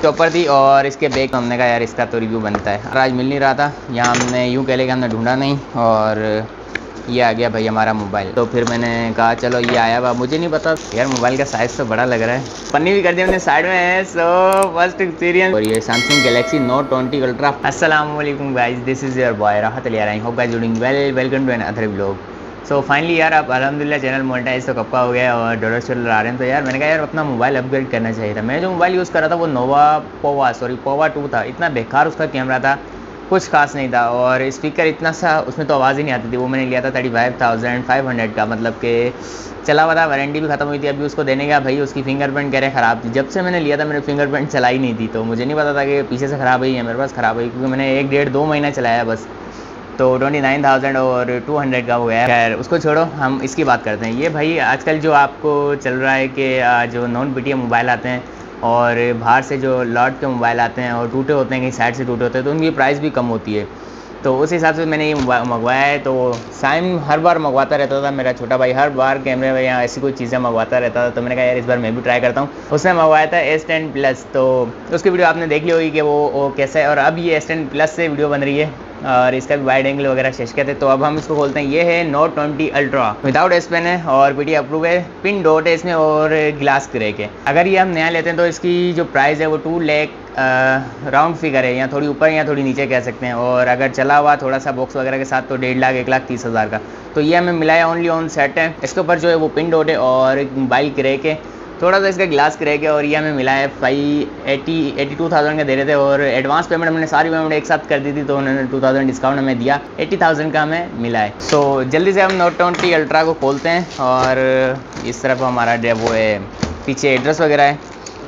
Chopper थी और इसके बैग हमने कहा यार इसका तो रिव्यू बनता है। आज मिल नहीं रहा था, यहाँ हमने यूँ कह लें कि हमने ढूंढा नहीं और ये आ गया भाई हमारा मोबाइल। तो फिर मैंने कहा चलो ये आया हुआ, मुझे नहीं पता यार मोबाइल का साइज़ तो बड़ा लग रहा है। पन्नी भी कर दी हमने साइड में है। So first experience. और ये सैमसंग गैलेक्सी नोट 20 अल्ट्रा। अस्सलाम वालेकुम guys, this is your boy Rahat Ali. I hope guys doing well. Welcome to another vlog. So finally यार अब अल्हम्दुलिल्लाह चैनल मोनेटाइज तो कब का हो गया और डॉलर आ रहे हैं। तो यार मैंने कहा यार अपना मोबाइल अपग्रेड करना चाहिए था। मैं जो मोबाइल यूज़ कर रहा था वो पोवा 2 था। इतना बेकार उसका कैमरा था, कुछ खास नहीं था और स्पीकर इतना सा उसमें तो आवाज़ ही नहीं आती थी। वो मैंने लिया था 35,500 का, मतलब कि चला हुआ था, वारंटी भी ख़त्म हुई थी। अभी उसको देने का भाई उसकी फिंगरप्रिंट कह रहे ख़राब थी। जब से मैंने लिया था मैंने फिंगरप्रिंट चलाई नहीं थी, तो मुझे नहीं पता था कि पीछे से ख़राब हुई है, मेरे पास ख़राब हुई, क्योंकि मैंने 1-1.5-2 महीना चलाया बस। तो 29,000 और 200 का हो गया। खैर उसको छोड़ो, हम इसकी बात करते हैं। ये भाई आजकल जो आपको चल रहा है कि जो नॉन बीटीएम मोबाइल आते हैं और बाहर से जो लॉट के मोबाइल आते हैं और टूटे होते हैं, कहीं साइड से टूटे होते हैं, तो उनकी प्राइस भी कम होती है। तो उस हिसाब से मैंने ये मंगवाया है। तो साइम हर बार मंगवाता रहता था, मेरा छोटा भाई हर बार कैमरे में या ऐसी कोई चीज़ें मंगवाता रहता था। तो मैंने कहा यार इस बार मैं भी ट्राई करता हूँ। उसने मंगवाया था S10 प्लस, तो उसकी वीडियो आपने देख ली होगी कि वो कैसा है। और अब ये S10 प्लस से वीडियो बन रही है और इसका भी वाइड एंगल वगैरह शेष थे। तो अब हम इसको खोलते हैं। ये है note 20 ultra, without S pen है और पीटी अप्रूव है, पिन डॉट है इसमें और ग्लास क्रैक है। अगर ये हम नया लेते हैं तो इसकी जो प्राइस है वो 2 लाख राउंड फिगर है, या थोड़ी ऊपर या थोड़ी नीचे कह सकते हैं। और अगर चला हुआ थोड़ा सा बॉक्स वगैरह के साथ तो 1.5 लाख 1,30,000 का। तो ये हमें मिला है ओनली ऑन सेट है। इसके ऊपर जो है वो पिन डॉट है और एक मोबाइल क्रैक है, थोड़ा सा इसका ग्लास क्रैक है। और ये हमें मिला है 82,000 का दे रहे थे और एडवांस पेमेंट हमने सारी पेमेंट एक साथ कर दी थी, तो उन्होंने 2,000 डिस्काउंट हमें दिया, 80,000 का हमें मिला है। तो जल्दी से हम नोट 20 अल्ट्रा को खोलते हैं और इस तरफ हमारा वो है, पीछे एड्रेस वगैरह है।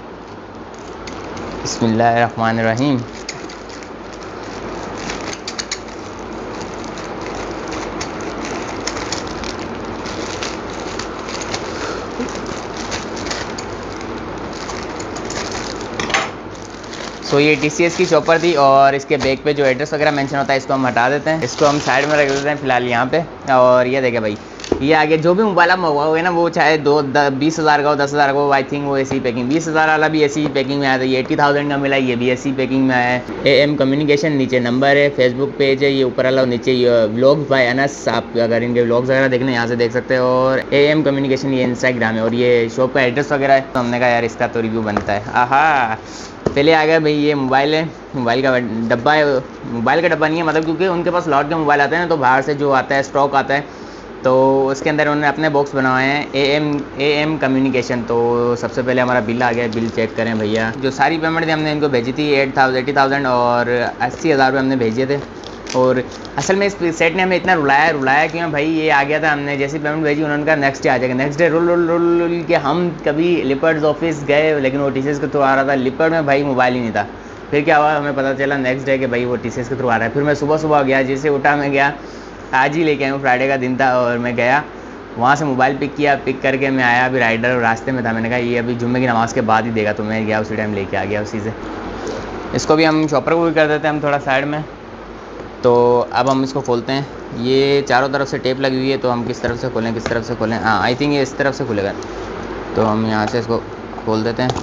बिस्मिल्लाहिर्रहमानिर्रहीम। सो ये TCS की चॉपर थी और इसके बैक पे जो एड्रेस वगैरह मेंशन होता है इसको हम हटा देते हैं, इसको हम साइड में रख देते हैं फिलहाल यहाँ पे। और ये देखे भाई, ये आगे जो भी मोबाइल आप मंगवाओगे ना, वो चाहे 20,000 का हो 10,000 का हो, आई थिंक वो ऐसी पैकिंग 20,000 वाला भी ऐसी पैकिंग में आया था। ये 80,000 का मिला, ये भी ऐसी पैकिंग में आया है। AM कम्युनिकेशन, नीचे नंबर है, फेसबुक पेज है ये ऊपर वाला, नीचे ये व्लॉग्स बाय अनस, आप अगर इनके व्लॉग्स वगैरह देखने यहाँ से देख सकते हो। और AM कम्युनिकेशन ये इंस्टाग्राम है और ये शॉप का एड्रेस वगैरह है। तो हमने कहा यार इसका तो रिव्यू बनता है। आहा, पहले आ गया भाई ये मोबाइल है, मोबाइल का डब्बा है। मोबाइल का डब्बा नहीं है, मतलब क्योंकि उनके पास लॉट के मोबाइल आते हैं ना, तो बाहर से जो आता है स्टॉक आता है, तो उसके अंदर उन्होंने अपने बॉक्स बनवाए हैं AM कम्युनिकेशन। तो सबसे पहले हमारा बिल आ गया, बिल चेक करें भैया। जो सारी पेमेंट थी हमने इनको भेजी थी 80,000 और 80,000 रुपये हमने भेजे थे। और असल में इस सेट ने हमें इतना रुलाया क्यों भाई, ये आ गया था, हमने जैसी पेमेंट भेजी उन्होंने कहा नेक्स्ट डे आ जाएगा। नेक्स्ट डे रुल के हम कभी लिपर्ड्स ऑफिस गए, लेकिन वो TCS के थ्रू आ रहा था। लिपर्ड में भाई मोबाइल ही नहीं था। फिर क्या हुआ, हमें पता चला नेक्स्ट डे कि भाई वो TCS के थ्रू आ रहा है। फिर मैं सुबह गया, जैसे उठा मैं गया, आज ही लेके आया हूँ, फ्राइडे का दिन था और मैं गया वहाँ से मोबाइल पिक किया, पिक करके मैं आया। अभी राइडर रास्ते में था, मैंने कहा ये अभी जुम्मे की नमाज़ के बाद ही देगा, तो मैं गया उसी टाइम लेके आ गया उसी से। इसको भी हम शॉपर को भी कर देते हैं हम थोड़ा साइड में। तो अब हम इसको खोलते हैं। ये चारों तरफ से टेप लगी हुई है, तो हम किस तरफ से खोलें, हाँ आई थिंक ये इस तरफ से खुलेगा। तो हम यहाँ से इसको खोल देते हैं।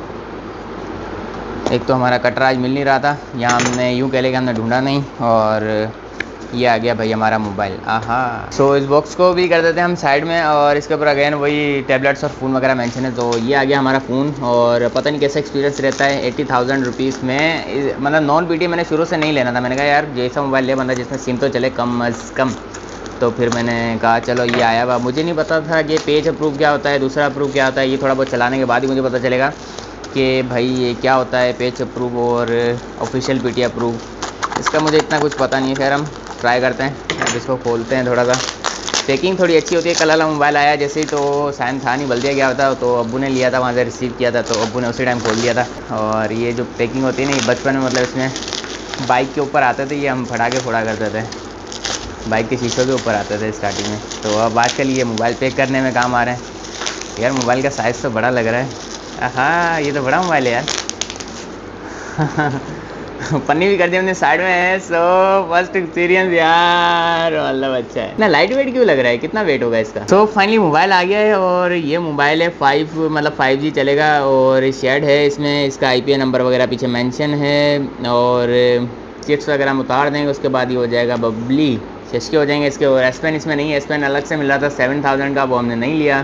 एक तो हमारा कटर आज मिल नहीं रहा था, यहाँ हमने यूँ कह लें कि हमने ढूंढा नहीं और ये आ गया भाई हमारा मोबाइल। आहा, सो इस बॉक्स को भी कर देते हैं हम साइड में और इसके ऊपर अगेन वही टैबलेट्स और फ़ोन वगैरह मेंशन है। तो ये आ गया हमारा फ़ोन और पता नहीं कैसा एक्सपीरियंस रहता है 80,000 रुपीज़ में। मतलब नॉन BTM मैंने शुरू से नहीं लेना था, मैंने कहा यार जैसा मोबाइल ले बंदा जिसमें सिम तो चले कम अज़ कम। तो फिर मैंने कहा चलो ये आया हुआ, मुझे नहीं पता था कि पेज अप्रूव क्या होता है, दूसरा अप्रूव क्या होता है। ये थोड़ा बहुत चलाने के बाद ही मुझे पता चलेगा कि भाई ये क्या होता है पेज अप्रूव और ऑफिशियल PT अप्रूव। इसका मुझे इतना कुछ पता नहीं है। खैर हम ट्राई करते हैं, अब इसको खोलते हैं। थोड़ा सा पैकिंग थोड़ी अच्छी होती है। कल वाला मोबाइल आया जैसे ही तो साइन था नहीं, बल दिया गया होता, तो अब्बू ने लिया था, वहाँ से रिसीव किया था, तो अब्बू ने उसी टाइम खोल दिया था। और ये जो पैकिंग होती है ना, बचपन में मतलब इसमें बाइक के ऊपर आते थे, ये हम फटा के फोड़ा करते थे, बाइक के शीशों के ऊपर आते थे स्टार्टिंग में। तो अब आजकल ये मोबाइल पैक करने में काम आ रहे हैं। यार मोबाइल का साइज़ तो बड़ा लग रहा है। हाँ ये तो बड़ा मोबाइल है यार। पन्नी भी कर दी हमने साइड में है। सो फर्स्ट एक्सपीरियंस यार मतलब अच्छा है ना। लाइट वेट क्यों लग रहा है, कितना वेट होगा इसका। सो फाइनली मोबाइल आ गया है और ये मोबाइल है 5G चलेगा और शेड है इसमें, इसका IPA नंबर वगैरह पीछे मेंशन है और चिप्स वगैरह हम उतार देंगे। उसके बाद ये हो जाएगा बबली, चश्के हो जाएंगे इसके। और एस पेन इसमें नहीं है, एस पेन अलग से मिल रहा था 7000 का, वो हमने नहीं लिया,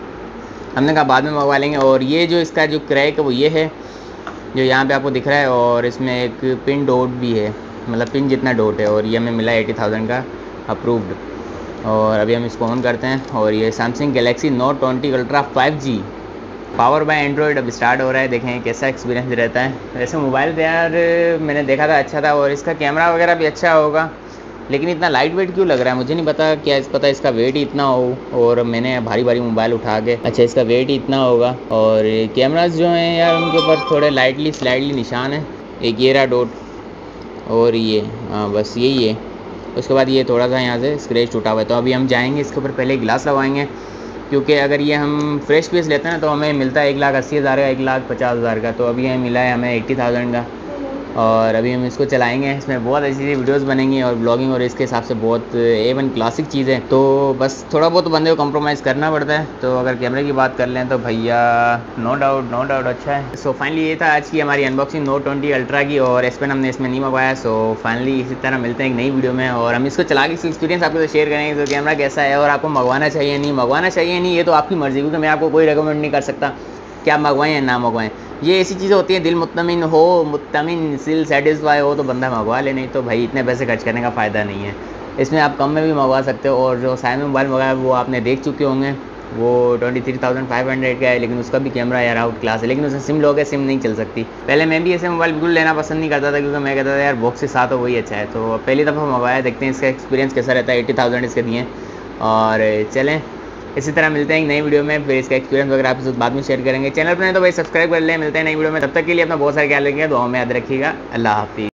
हमने कहा बाद में मंगवा लेंगे। और ये जो इसका जो क्रैक है वो ये है जो यहाँ पे आपको दिख रहा है और इसमें एक पिन डॉट भी है, मतलब पिन जितना डॉट है, और ये हमें मिला 80,000 का अप्रूव्ड। और अभी हम इसको ऑन करते हैं और ये Samsung Galaxy Note 20 ultra 5G power by Android अब स्टार्ट हो रहा है। देखें कैसा एक्सपीरियंस रहता है। वैसे मोबाइल तो यार मैंने देखा था अच्छा था और इसका कैमरा वगैरह भी अच्छा होगा, लेकिन इतना लाइट वेट क्यों लग रहा है मुझे नहीं पता। क्या पता इसका वेट ही इतना हो, और मैंने भारी भारी मोबाइल उठा के, अच्छा इसका वेट ही इतना होगा। और कैमरास जो हैं यार उनके ऊपर थोड़े लाइटली स्लाइडली निशान है, एक ये रहा डॉट और ये, हाँ बस यही है। उसके बाद ये थोड़ा सा यहाँ से स्क्रैच टूटा हुआ है। तो अभी हम जाएंगे इसके ऊपर पहले ग्लास लगवाएंगे, क्योंकि अगर ये हम फ्रेश पीस लेते हैं ना तो हमें मिलता है 1,80,000 का, 1,50,000 का। तो अभी ये मिला है हमें 80,000 का और अभी हम इसको चलाएंगे। इसमें बहुत अच्छी अच्छी वीडियोस बनेंगी और ब्लॉगिंग, और इसके हिसाब से बहुत A1 क्लासिक चीज़ है। तो बस थोड़ा बहुत बंदे को कॉम्प्रोमाइज़ करना पड़ता है। तो अगर कैमरे की बात कर लें तो भैया नो डाउट अच्छा है। सो फाइनली ये था आज की हमारी अनबॉक्सिंग नोट 20 अल्ट्रा की, और एस पेन हमने इसमें नहीं मंगवाया। सो फाइनली इसी तरह मिलते हैं एक नई वीडियो में, और हम इसको चला के इसका एक्सपीरियंस आपके साथ शेयर करेंगे। तो कैमरा कैसा है और आपको मंगवाना चाहिए नहीं मंगवाना चाहिए नहीं, ये तो आपकी मर्ज़ी, क्योंकि मैं आपको कोई रिकमेंड नहीं कर सकता कि आप मंगवाएं या ना मंगवाएं। ये ऐसी चीज़ें होती हैं, दिल मुत्तमिन हो, मुत्तमिन दिल सेटिस्फाई हो तो बंदा मंगवा ले, नहीं तो भाई इतने पैसे खर्च करने का फ़ायदा नहीं है। इसमें आप कम में भी मंगवा सकते हो। और जो साइड में मोबाइल मंगाया वो आपने देख चुके होंगे, वो 23,500 का है, लेकिन उसका भी कैमरा यार आउट क्लास है, लेकिन उसमें सिम लोगे सिम नहीं चल सकती। पहले मैं भी ऐसे मोबाइल बिल्कुल लेना पसंद नहीं करता था, क्योंकि मैं कहता था यार बॉक्स के साथ हो वही अच्छा है। तो पहली दफ़ा मंगवाया, देखते हैं इसका एक्सपीरियंस कैसा रहता है। 80,000 इसके दिए, और चलें इसी तरह मिलते हैं एक नई वीडियो में, फिर इसका एक्सपीरियंस वगैरह आपके साथ बाद में शेयर करेंगे। चैनल पर नहीं तो भाई सब्सक्राइब कर लें। मिलते हैं नई वीडियो में, तब तक के लिए अपना बहुत सारा ख्याल रखिएगा, दुआओं में याद रखिएगा। अल्लाह हाफिज़।